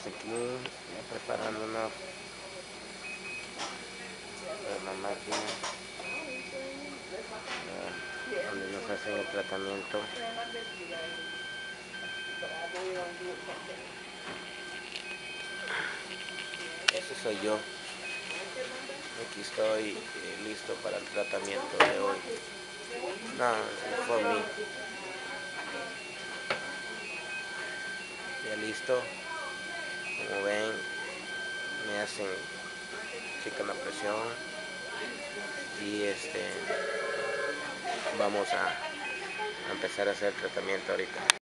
Aquí ya preparándonos en la máquina donde nos hacen el tratamiento. Ese soy yo. Aquí estoy listo para el tratamiento de hoy. No, for me. Ya listo. Como ven, me hacen checan la presión y vamos a empezar a hacer el tratamiento ahorita.